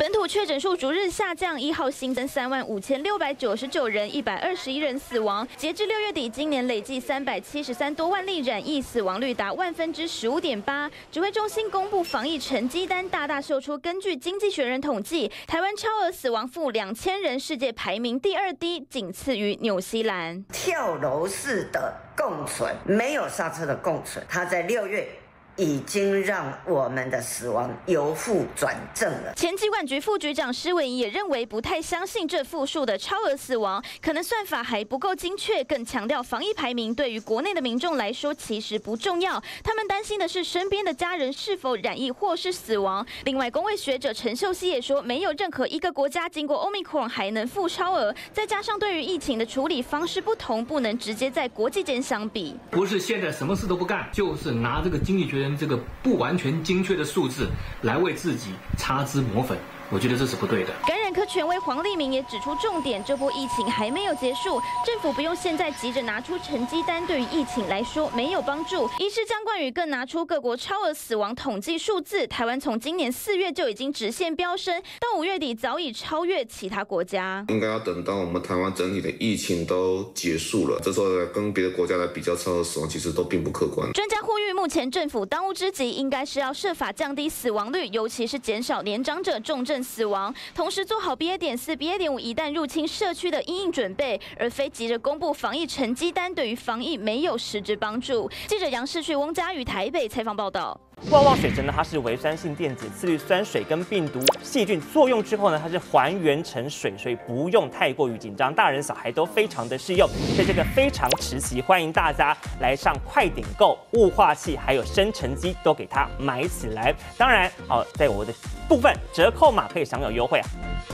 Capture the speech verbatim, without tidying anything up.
本土确诊数逐日下降，一号新增三万五千六百九十九人，一百二十一人死亡。截至六月底，今年累计三百七十三多万例染疫，死亡率达万分之十五点八。指挥中心公布防疫成绩单，大大秀出根据经济学人统计，台湾超额死亡负两千人，世界排名第二低，仅次于纽西兰。 跳楼式的共存，没有刹车的共存，它在六月。已经让我们的死亡由负转正了。 前疾管局副局长施伟也认为，不太相信这负数的超额死亡，可能算法还不够精确。更强调，防疫排名对于国内的民众来说其实不重要，他们担心的是身边的家人是否染疫或是死亡。另外，公卫学者陈秀熙也说，没有任何一个国家经过 Omicron 还能负超额，再加上对于疫情的处理方式不同，不能直接在国际间相比。 不是现在什么事都不干，就是拿这个经济学人这个不完全精确的数字来为自己擦脂抹粉，我觉得这是不对的。 感染科权威黄立明也指出重点，这波疫情还没有结束，政府不用现在急着拿出成绩单，对于疫情来说没有帮助。医师姜冠宇更拿出各国超额死亡统计数字，台湾从今年四月就已经直线飙升，到五月底早已超越其他国家。 应该要等到我们台湾整体的疫情都结束了，这时候跟别的国家来比较超额死亡，其实都并不客观。 专家呼吁，目前政府当务之急应该是要设法降低死亡率，尤其是减少年长者重症死亡，同时做好 B A 点四、B A 点五一旦入侵社区的因应准备，而非急着公布防疫成绩单，对于防疫没有实质帮助。记者杨世旭、翁佳宇台北采访报道。 旺旺水针呢，它是微酸性电子，次氯酸水跟病毒、细菌作用之后呢，它是还原成水，所以不用太过于紧张，大人小孩都非常的适用。所以这个非常时期，欢迎大家来上快点购，雾化器还有生成机都给它买起来。当然，哦，在我的部分折扣码可以享有优惠啊。